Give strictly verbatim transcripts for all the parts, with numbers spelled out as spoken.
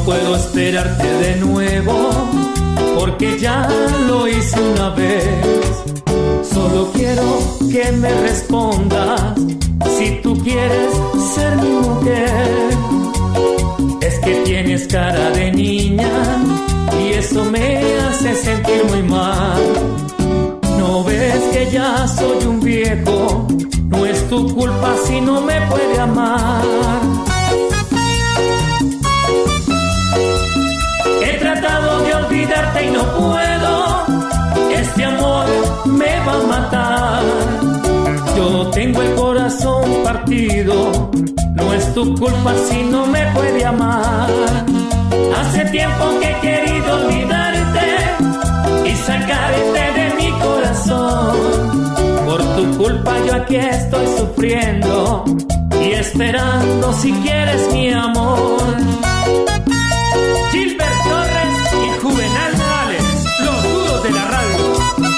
puedo esperarte de nuevo, porque ya lo hice una vez. Solo quiero que me respondas si tú quieres ser mi mujer. Es que tienes cara de niña y eso me hace sentir muy mal. ¿No ves que ya soy un viejo? No es tu culpa si no me puede amar. He tratado de olvidarte y no puedo. Este amor me va a matar. Yo tengo el corazón partido. No es tu culpa si no me puede amar. Hace tiempo que he querido olvidarte y sacarte de mi corazón. Por tu culpa yo aquí estoy sufriendo y esperando si quieres mi amor. Gilbert Torres y Juvenal Morales, los duros de la radio.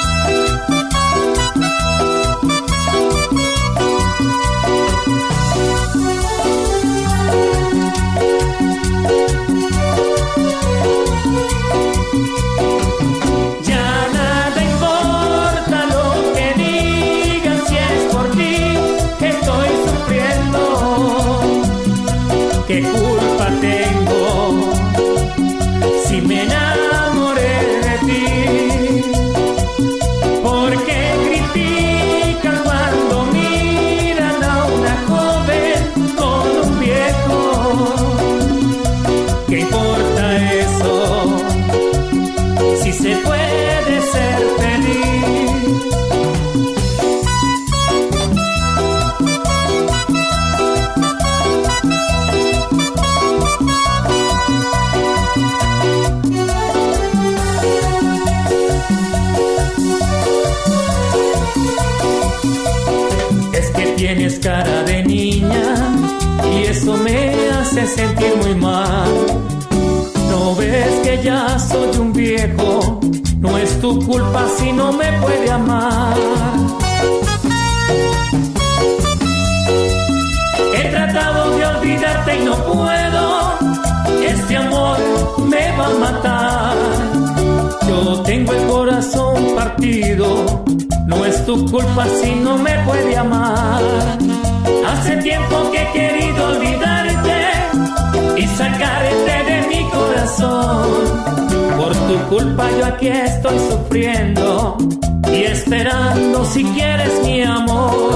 Ya nada importa lo que digan, si es por ti que estoy sufriendo. ¿Qué culpa tengo si me enamoré de ti? ¿Por qué critican cuando miran a una joven con un viejo? ¿Qué importa eso si se puede ser feliz? Es que tienes cara de niña y eso me hace sentir muy mal. ¿No ves que ya soy un viejo? No es tu culpa si no me puede amar. He tratado de olvidarte y no puedo. Este amor me va a matar. Yo tengo el corazón partido. No es tu culpa si no me puede amar. Hace tiempo que he querido olvidarte y sacarte de mi corazón. Por tu culpa yo aquí estoy sufriendo y esperando si quieres mi amor.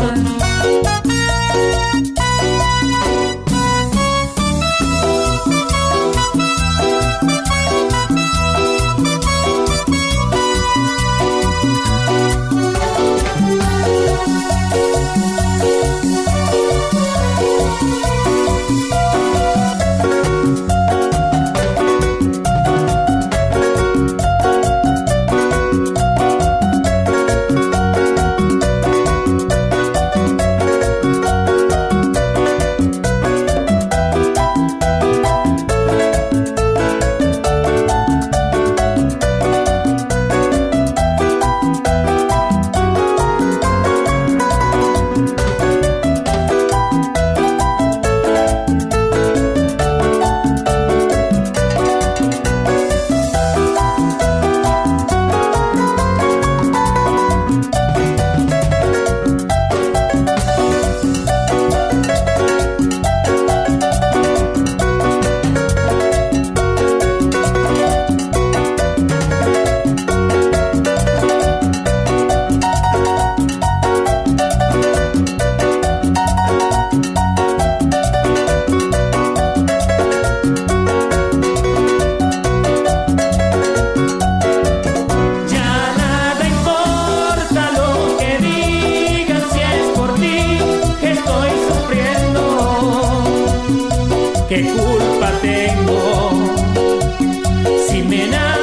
¿Qué culpa tengo si me enamoré